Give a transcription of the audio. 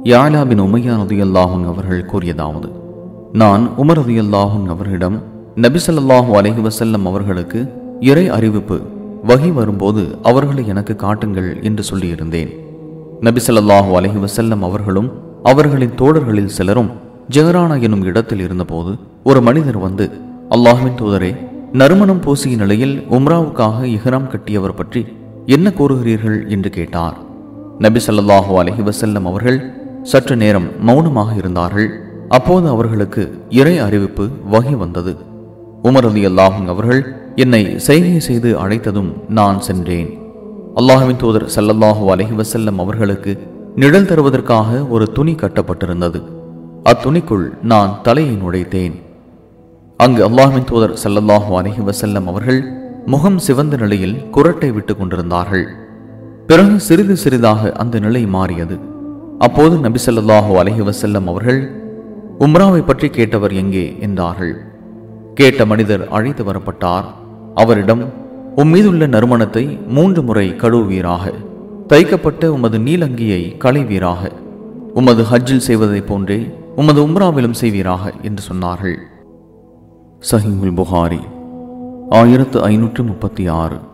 யாலா பின் உமையா ரலியல்லாஹு அன்ஹு அவர்கள் கூறியதாவது, நான் உமர் ரலியல்லாஹு அன்ஹு அவர்களிடம் நபி ஸல்லல்லாஹு அலைஹி வஸல்லம் அவர்களுக்கு இறை அறிவிப்பு வஹி வரும்போது அவர்களை எனக்கு காட்டுங்கள் என்று சொல்லியிருந்தேன். நபி ஸல்லல்லாஹு அலைஹி வஸல்லம் அவர்களும் அவர்களின் தோழர்களில் சிலரும் ஜஹரானா எனும் இடத்தில் இருந்தபோது ஒரு மனிதர் வந்து, அல்லாஹ்வின் தூதரே, நறுமணம் பூசிய நிலையில் உம்ராவுக்காக இஹ்ராம் கட்டியவர் பற்றி என்ன கூறுகிறீர்கள் என்று கேட்டார். நபி ஸல்லல்லாஹு அலைஹி வஸல்லம் அவர்கள் சற்று நேரம் மௌனமாக இருந்தார்கள். அப்போது அவர்களுக்கு இறை அறிவிப்பு வஹி வந்தது. உமர் ரலியல்லாஹு அன்ஹு அவர்கள் என்னை செய்கை செய்து அழைத்ததும் நான் சென்றேன். அல்லாஹ்வின் தூதர் ஸல்லல்லாஹு அலைஹி வஸல்லம் அவர்களுக்கு நிழல் தருவதற்காக ஒரு துணி கட்டப்பட்டிருந்தது. அத்துணிக்குள் நான் தலையை நுழைத்தேன். அங்கு அல்லாஹ்வின் தூதர் ஸல்லல்லாஹு அலைஹி வஸல்லம் அவர்கள் முகம் சிவந்த நிலையில் குரட்டை விட்டு கொண்டிருந்தார்கள். பிறகு சிறிது சிறிதாக அந்த நிலை மாறியது. அப்போது நபி ஸல்லல்லாஹு அலைஹி வஸல்லம் அவர்கள், உம்ராவை பற்றி கேட்டவர் எங்கே என்றார்கள். கேட்ட மனிதர் அழைத்து வரப்பட்டார். அவரிடம், உம்மீதுள்ள நறுமணத்தை 3 முறை கழுவீராக, தைக்கப்பட்ட உமது நீலங்கியை களைவீராக, உமது ஹஜ்ஜில் செய்வதை போன்றே உமது உம்ராவிலும் செய்வீராக என்று சொன்னார்கள். சஹீஹுல் புகாரி 1536.